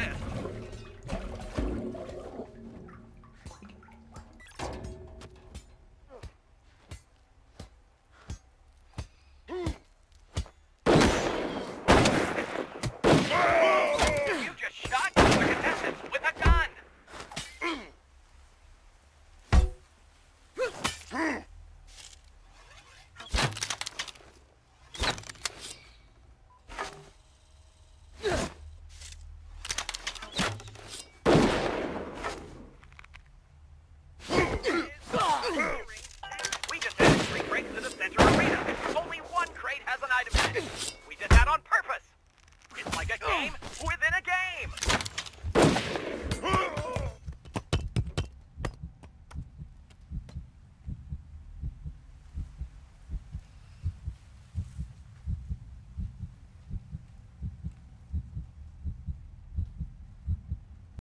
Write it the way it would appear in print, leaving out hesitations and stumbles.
this. You just shot another contestant with a gun. We just added 3 crates to the center arena. Only 1 crate has an item in it. We did that on purpose. It's like a game with